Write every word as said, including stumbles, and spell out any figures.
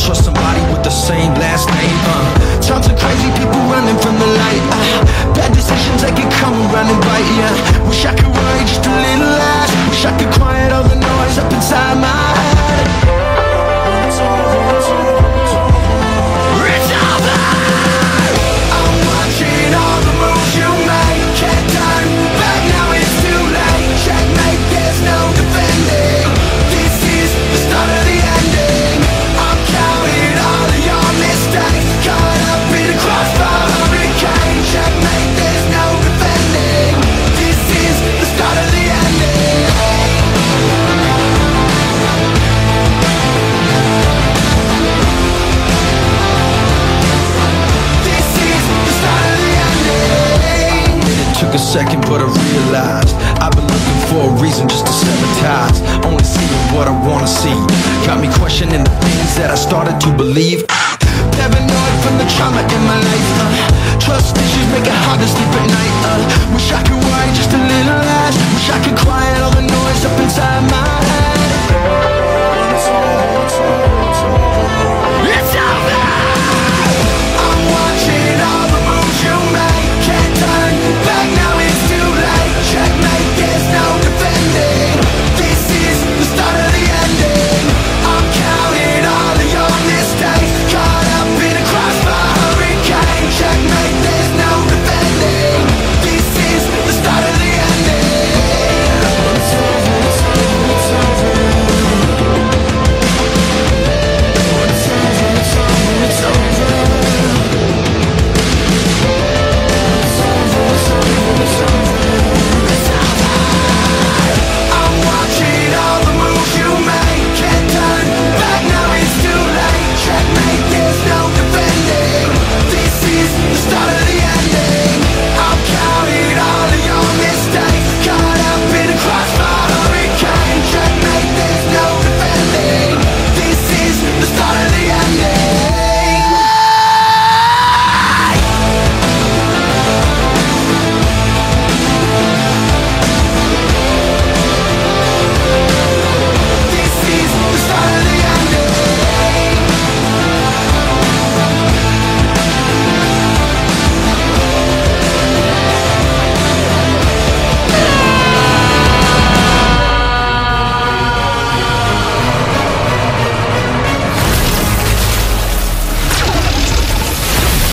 trust somebody with the same last name. uh Times are crazy, people running from the light. uh, Bad decisions, they can come around and bite ya. Wish I could worry just a little less. Wish I could quiet all the noise up inside my head. It's over. I'm watching all the moves you make. Can't turn back, now it's too late. Checkmate, there's no defending. This is the start of the ending. I'm counting all of your mistakes. Caught up in a crossfire hurricane. Checkmate, there's no defending. This is the start of the ending. This is the start of the ending. It took a second, but I realized I've been looking for a reason just to sabotage. Only seeing what I wanna see. Got me questioning the things that I started to believe. Paranoid from the trauma in my life. uh, Trust issues make it hard to sleep at night. uh, Wish I could worry just a little less. Wish I could quiet all the noise up inside my head.